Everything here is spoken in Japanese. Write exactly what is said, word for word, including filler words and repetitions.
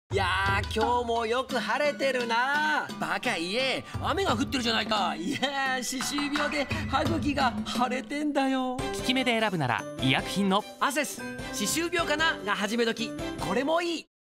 いやー、今日もよく晴れてるな。バカ言え、雨が降ってるじゃないか。いやー、歯周病で歯茎が腫れてんだよ。 効き目で選ぶなら医薬品のアセス歯周病かなが始め時。これもいい。